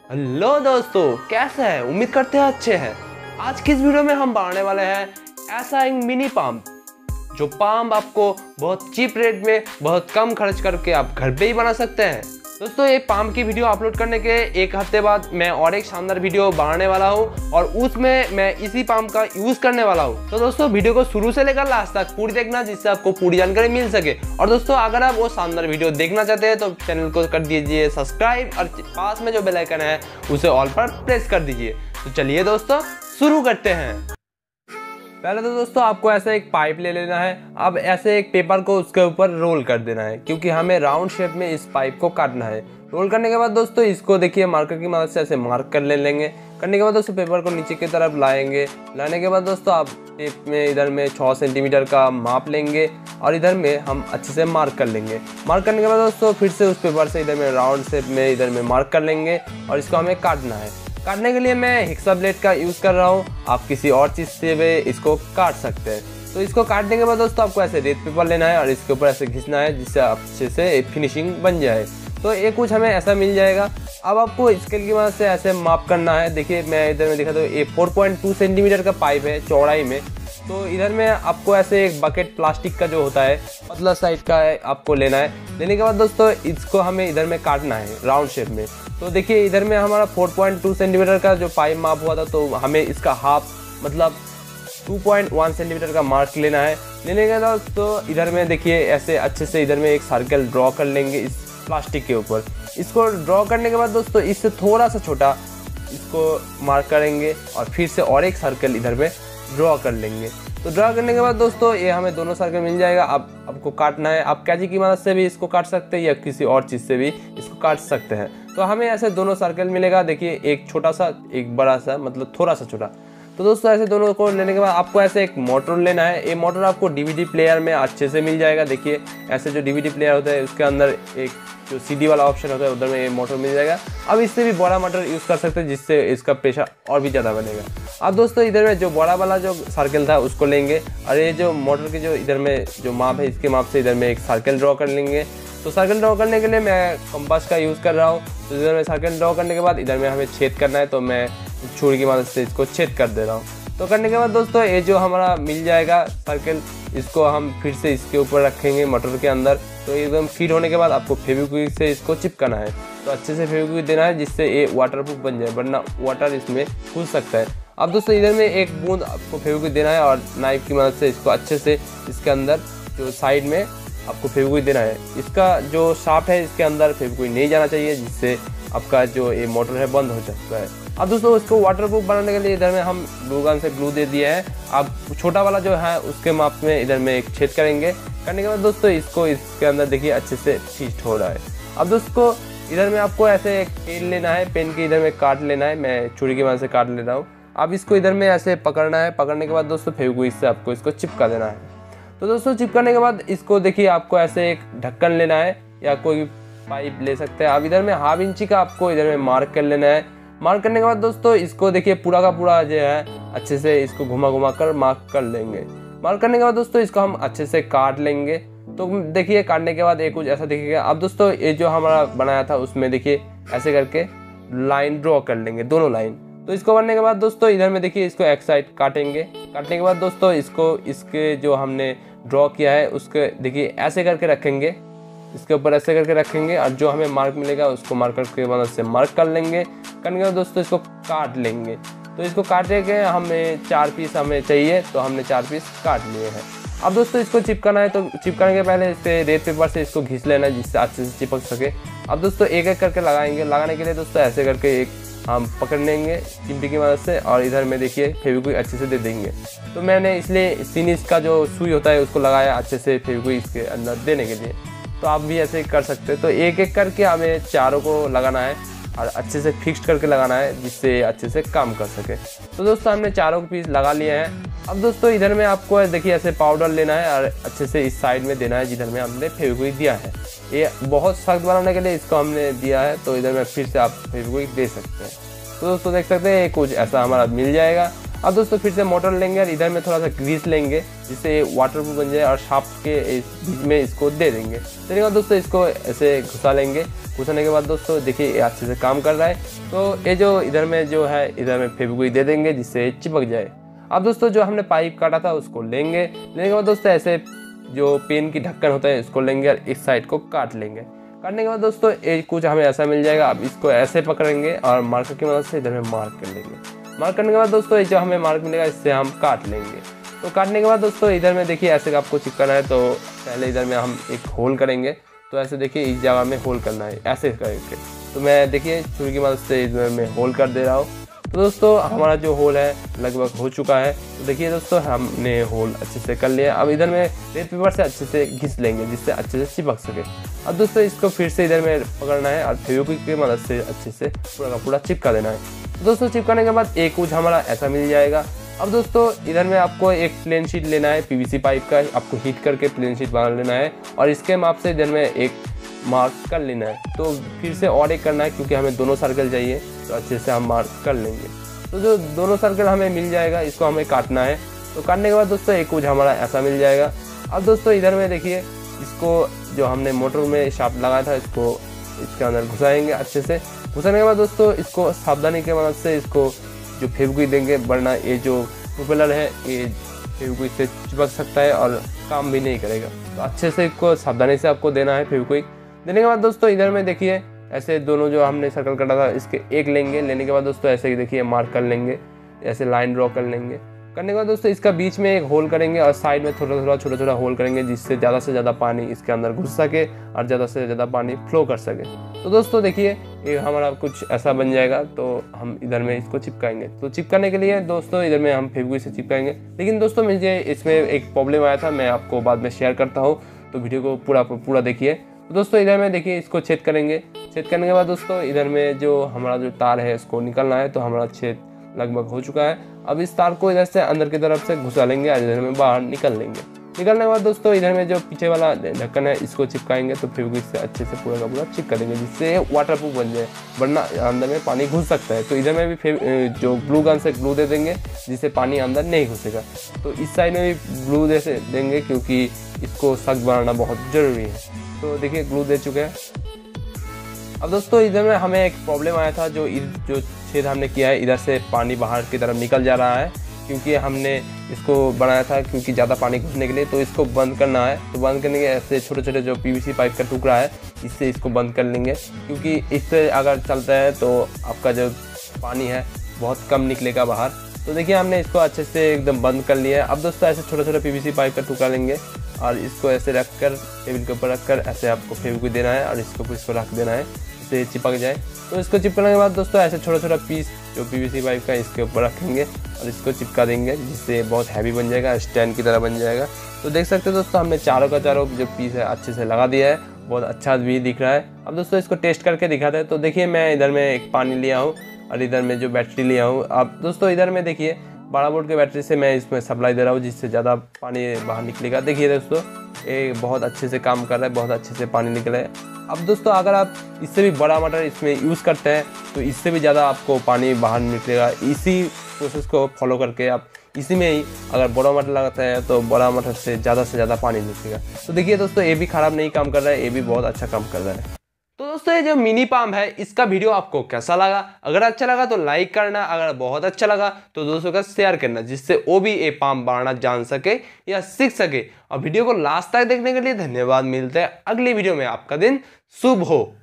Hello दोस्तों, कैसे हैं? उम्मीद करते हैं अच्छे हैं। आज की इस वीडियो में हम बनाने वाले हैं ऐसा एक मिनी पाम, जो पाम आपको बहुत चीप रेट में बहुत कम खर्च करके आप घर पे ही बना सकते हैं। दोस्तों, ये पाम की वीडियो अपलोड करने के एक हफ्ते बाद मैं और एक शानदार वीडियो बनाने वाला हूँ और उसमें मैं इसी पाम का यूज करने वाला हूँ। तो दोस्तों, वीडियो को शुरू से लेकर लास्ट तक पूरी देखना, जिससे आपको पूरी जानकारी मिल सके। और दोस्तों, अगर आप वो शानदार वीडियो देखना चाहते हैं तो चैनल को कर दीजिए सब्सक्राइब और पास में जो बेल आइकन है उसे ऑल पर प्रेस कर दीजिए। तो चलिए दोस्तों, शुरू करते हैं। पहले तो दोस्तों आपको ऐसे एक पाइप ले लेना है। अब ऐसे एक पेपर को उसके ऊपर रोल कर देना है, क्योंकि हमें राउंड शेप में इस पाइप को काटना है। रोल करने के बाद दोस्तों इसको देखिए मार्कर की मदद से ऐसे मार्क कर लेंगे। करने के बाद दोस्तों पेपर को नीचे की तरफ लाएंगे। लाने के बाद दोस्तों आप टेप में इधर में 6 सेंटीमीटर का माप लेंगे और इधर में हम अच्छे से मार्क कर लेंगे। मार्क करने के बाद दोस्तों फिर से उस पेपर से इधर में राउंड शेप में इधर में मार्क कर लेंगे और इसको हमें काटना है। काटने के लिए मैं हेक्सा ब्लेड का यूज़ कर रहा हूँ, आप किसी और चीज़ से भी इसको काट सकते हैं। तो इसको काटने के बाद दोस्तों आपको ऐसे रेत पेपर लेना है और इसके ऊपर ऐसे घिसना है, जिससे अच्छे से फिनिशिंग बन जाए। तो ये कुछ हमें ऐसा मिल जाएगा। अब आपको स्केल की मदद से ऐसे माप करना है। देखिए मैं इधर में दिखा, तो ये 4.2 सेंटीमीटर का पाइप है चौड़ाई में। तो इधर में आपको ऐसे एक बकेट प्लास्टिक का जो होता है पतला साइज का है आपको लेना है। लेने के बाद दोस्तों इसको हमें इधर में काटना है राउंड शेप में। तो देखिए इधर में हमारा 4.2 सेंटीमीटर का जो पाइप माप हुआ था, तो हमें इसका हाफ मतलब 2.1 सेंटीमीटर का मार्क लेना है। लेने के बाद तो इधर में देखिए ऐसे अच्छे से इधर में एक सर्कल ड्रॉ कर लेंगे इस प्लास्टिक के ऊपर। इसको ड्रॉ करने के बाद दोस्तों इससे थोड़ा सा छोटा इसको मार्क करेंगे और फिर से और एक सर्कल इधर में ड्रॉ कर लेंगे। तो ड्रॉ करने के बाद दोस्तों ये हमें दोनों सर्कल मिल जाएगा। अब आपको काटना है। आप कैंची की मदद से भी इसको काट सकते हैं या किसी और चीज़ से भी इसको काट सकते हैं। तो हमें ऐसे दोनों सर्कल मिलेगा। देखिए एक छोटा सा एक बड़ा सा, मतलब थोड़ा सा छोटा। तो दोस्तों ऐसे दोनों को लेने के बाद आपको ऐसे एक मोटर लेना है। ये मोटर आपको डीवीडी प्लेयर में अच्छे से मिल जाएगा। देखिए ऐसे जो डीवीडी प्लेयर होता है उसके अंदर एक जो सीडी वाला ऑप्शन होता है उधर में ये मोटर मिल जाएगा। अब इससे भी बड़ा मोटर यूज़ कर सकते हैं, जिससे इसका प्रेशर और भी ज़्यादा बनेगा। अब दोस्तों इधर में जो बड़ा वाला जो सर्कल था उसको लेंगे और ये जो मोटर की जो इधर में जो माप है इसके माप से इधर में एक सर्कल ड्रॉ कर लेंगे। तो सर्कल ड्रॉ करने के लिए मैं कंपास का यूज़ कर रहा हूँ। तो इधर में सर्कल ड्रॉ करने के बाद इधर में हमें छेद करना है, तो मैं छुरी की मदद से इसको छेद कर दे रहा हूँ। तो करने के बाद दोस्तों ये जो हमारा मिल जाएगा सर्कल, इसको हम फिर से इसके ऊपर रखेंगे मोटर के अंदर। तो एकदम फिट होने के बाद आपको फेविक्विक से इसको चिपकाना है। तो अच्छे से फेविक्विक देना है, जिससे ये वाटरप्रूफ बन जाए, वरना वाटर इसमें घुस सकता है। अब दोस्तों इधर में एक बूंद आपको फेविक्विक देना है और नाइफ की मदद से इसको अच्छे से इसके अंदर जो साइड में आपको फेविक्विक देना है। इसका जो शाफ्ट है इसके अंदर फेविक्विक नहीं जाना चाहिए, जिससे आपका जो ये मोटर है बंद हो सकता है। अब दोस्तों इसको वाटरप्रूफ बनाने के लिए इधर में हम ग्लू गन से ग्लू दे दिया है। अब छोटा वाला जो है उसके माप में इधर में एक छेद करेंगे। करने के बाद दोस्तों इसको इसके अंदर देखिए अच्छे से फिट हो रहा है। अब दोस्तों इधर में आपको ऐसे एक पेन लेना है, पेन के इधर में काट लेना है। मैं छुरी की मदद से काट ले रहा हूँ। अब इसको इधर में ऐसे पकड़ना है। पकड़ने के बाद दोस्तों फेविक्विक से आपको इसको चिपका देना है। तो दोस्तों चिपकाने के बाद इसको देखिए आपको ऐसे एक ढक्कन लेना है या कोई पाइप ले सकते हैं। अब इधर में 1/2 इंची का आपको इधर में मार्क कर लेना है। मार्क करने के बाद दोस्तों इसको देखिए पूरा का पूरा जो है अच्छे से इसको घुमा घुमा कर मार्क कर लेंगे। मार्क करने के बाद दोस्तों इसको हम अच्छे से काट लेंगे। तो देखिए काटने के बाद ये कुछ ऐसा दिखेगा। अब दोस्तों ये जो हमारा बनाया था उसमें देखिए ऐसे करके लाइन ड्रॉ कर लेंगे, दोनों लाइन। तो इसको करने के बाद दोस्तों इधर में देखिए इसको एक साइड काटेंगे। काटने के बाद दोस्तों इसको इसके जो हमने ड्रॉ किया है उसके देखिए ऐसे करके रखेंगे, इसके ऊपर ऐसे करके रखेंगे और जो हमें मार्क मिलेगा उसको मार्कर की मदद से मार्क कर लेंगे। करने के बाद दोस्तों इसको काट लेंगे। तो इसको काटे के हमें 4 पीस हमें चाहिए, तो हमने 4 पीस काट लिए हैं। अब दोस्तों इसको चिपकाना है। तो चिपकाने के पहले इससे रेत पेपर से इसको घिस लेना है, जिससे अच्छे से चिपक सके। अब दोस्तों एक एक करके लगाएंगे। लगाने के लिए दोस्तों ऐसे करके एक हम पकड़ लेंगे चिमटी की मदद से और इधर में देखिए फेविक्विक अच्छे से दे देंगे। तो मैंने इसलिए फिनिश का जो सुई होता है उसको लगाया अच्छे से फेविक्विक इसके अंदर देने के लिए। तो आप भी ऐसे कर सकते हैं। तो एक एक करके हमें चारों को लगाना है और अच्छे से फिक्स करके लगाना है, जिससे अच्छे से काम कर सके। तो दोस्तों हमने चारों पीस लगा लिए हैं। अब दोस्तों इधर में आपको देखिए ऐसे पाउडर लेना है और अच्छे से इस साइड में देना है जिधर में हमने फेविक्विक दिया है। ये बहुत सख्त बनाने के लिए इसको हमने दिया है, तो इधर में फिर से आप फेविक्विक दे सकते हैं। तो दोस्तों देख सकते हैं कुछ ऐसा हमारा मिल जाएगा। अब दोस्तों फिर से मोटर लेंगे और इधर में थोड़ा सा ग्रीस लेंगे, जिससे वाटरप्रूफ बन जाए और शाफ्ट के बीच में इसको दे देंगे। चलिए दोस्तों इसको ऐसे घुसा लेंगे घुसाने के बाद दोस्तों देखिए ये अच्छे से काम कर रहा है। तो ये जो इधर में जो है इधर में फेविक्विक दे देंगे जिससे चिपक जाए। अब दोस्तों जो हमने पाइप काटा था उसको लेने के बाद दोस्तों ऐसे जो पेन की ढक्कन होता है इसको लेंगे और इस साइड को काट लेंगे। काटने के बाद दोस्तों ये कुछ हमें ऐसा मिल जाएगा। अब इसको ऐसे पकड़ेंगे और मार्कर की मदद से इधर में मार्क कर लेंगे। मार्क करने के बाद दोस्तों ये जो हमें मार्क मिलेगा इससे हम काट लेंगे। तो काटने के बाद दोस्तों इधर में देखिए ऐसे आपको चिपकाना है। तो पहले इधर में हम एक होल करेंगे। तो ऐसे देखिए इस जगह में होल करना है ऐसे करके। तो मैं देखिए छुरी की मदद से इधर में होल कर दे रहा हूँ। तो दोस्तों हमारा जो होल है लगभग हो चुका है। तो देखिए दोस्तों हमने होल अच्छे से कर लिया। अब इधर में रेड पेपर से अच्छे से घिस लेंगे जिससे अच्छे से चिपक सके। अब दोस्तों इसको फिर से इधर में पकड़ना है और फेविक्विक की मदद से अच्छे से पूरा का पूरा चिपका देना है। तो दोस्तों चिपकाने के बाद एक कुछ हमारा ऐसा मिल जाएगा। अब दोस्तों इधर में आपको एक प्लेन शीट लेना है पीवीसी पाइप का, आपको हीट करके प्लेन शीट बना लेना है और इसके माप से इधर में एक मार्क कर लेना है। तो फिर से और एक करना है क्योंकि हमें दोनों सर्कल चाहिए। तो अच्छे से हम मार्क कर लेंगे। तो जो दोनों सर्कल हमें मिल जाएगा इसको हमें काटना है। तो काटने के बाद दोस्तों एक कुछ हमारा ऐसा मिल जाएगा। अब दोस्तों इधर में देखिए इसको जो हमने मोटर में शाफ्ट लगाया था इसको इसके अंदर घुसाएंगे अच्छे से। घुसाने के बाद दोस्तों इसको सावधानी की मदद से इसको जो फेविक्विक देंगे, वरना ये जो प्रोपेलर है ये फेविक्विक से चिपक सकता है और काम भी नहीं करेगा। तो अच्छे से इसको सावधानी से आपको देना है फेविक्विक। देने के बाद दोस्तों इधर में देखिए ऐसे दोनों जो हमने सर्कल काटा था इसके एक लेंगे। लेने के बाद दोस्तों ऐसे ही देखिए मार्क कर लेंगे, ऐसे लाइन ड्रॉ कर लेंगे। करने के बाद दोस्तों इसका बीच में एक होल करेंगे और साइड में थोड़ा छोटा होल करेंगे जिससे ज़्यादा से ज़्यादा पानी इसके अंदर घुस सके और ज़्यादा से ज़्यादा पानी फ्लो कर सके। तो दोस्तों देखिए ये हमारा कुछ ऐसा बन जाएगा। तो हम इधर में इसको चिपकाएंगे। तो चिपकाने के लिए दोस्तों इधर में हम फेविक्विक से चिपकाएंगे। लेकिन दोस्तों मुझे इसमें एक प्रॉब्लम आया था, मैं आपको बाद में शेयर करता हूँ। तो वीडियो को पूरा देखिए। तो दोस्तों इधर में देखिए इसको छेद करेंगे। छेद करने के बाद दोस्तों इधर में जो हमारा जो तार है इसको निकालना है। तो हमारा छेद लगभग हो चुका है। अब इस तार को इधर से अंदर की तरफ से घुसा लेंगे और इधर में बाहर निकल लेंगे। निकलने के बाद दोस्तों इधर में जो पीछे वाला ढक्कन है इसको चिपकाएंगे। तो फेविक्विक से अच्छे से पूरा का पूरा चिपका देंगे जिससे वाटरप्रूफ बन जाए, वरना अंदर में पानी घुस सकता है। तो इधर में भी जो ग्लू गन से ग्लू दे देंगे जिससे पानी अंदर नहीं घुसेगा। तो इस साइड में भी ग्लू दे देंगे क्योंकि इसको सख्त बनाना बहुत ज़रूरी है। तो देखिए ग्लू दे चुके हैं। अब दोस्तों इधर में हमें एक प्रॉब्लम आया था। जो छेद हमने किया है इधर से पानी बाहर की तरफ निकल जा रहा है क्योंकि हमने इसको बनाया था क्योंकि ज़्यादा पानी घुसने के लिए। तो इसको बंद करना है। तो बंद करने के ऐसे छोटे जो पीवीसी पाइप का टुकड़ा है इससे इसको बंद कर लेंगे क्योंकि इससे अगर चलता है तो आपका जो पानी है बहुत कम निकलेगा बाहर। तो देखिए हमने इसको अच्छे से एकदम बंद कर लिया है। अब दोस्तों ऐसे छोटा पीवीसी पाइप का टुकड़ा लेंगे और इसको ऐसे रखकर टेबल के ऊपर रखकर ऐसे आपको फेविक्विक देना है और इसको रख देना है इससे चिपक जाए। तो इसको चिपकने के बाद दोस्तों ऐसे छोटा पीस जो पीवीसी पाइप का इसके ऊपर रखेंगे और इसको चिपका देंगे जिससे बहुत हैवी बन जाएगा, स्टैंड की तरह बन जाएगा। तो देख सकते हैं दोस्तों हमने चारों जो पीस है अच्छे से लगा दिया है, बहुत अच्छा भी दिख रहा है। अब दोस्तों इसको टेस्ट करके दिखाते हैं। तो देखिए मैं इधर में एक पानी लिया हूँ और इधर में जो बैटरी लिया हूँ। अब दोस्तों इधर में देखिए 12 वोल्ट के बैटरी से मैं इसमें सप्लाई दे रहा हूँ जिससे ज़्यादा पानी बाहर निकलेगा। देखिए दोस्तों ये बहुत अच्छे से काम कर रहा है, बहुत अच्छे से पानी निकल रहा है। अब दोस्तों अगर आप इससे भी बड़ा मोटर इसमें यूज़ करते हैं तो इससे भी ज़्यादा आपको पानी बाहर निकलेगा। इसी प्रोसेस को फॉलो करके आप इसी में ही अगर बड़ा मोटर लगाते हैं तो बड़ा मोटर से ज़्यादा पानी निकलेगा। तो देखिए दोस्तों ये भी ख़राब नहीं काम कर रहा है, ये भी बहुत अच्छा काम कर रहा है। तो दोस्तों ये जो मिनी पाम्प है इसका वीडियो आपको कैसा लगा? अगर अच्छा लगा तो लाइक करना, अगर बहुत अच्छा लगा तो दोस्तों का शेयर करना जिससे वो भी ये पाम्प बनाना जान सके या सीख सके। और वीडियो को लास्ट तक देखने के लिए धन्यवाद। मिलते हैं अगली वीडियो में। आपका दिन शुभ हो।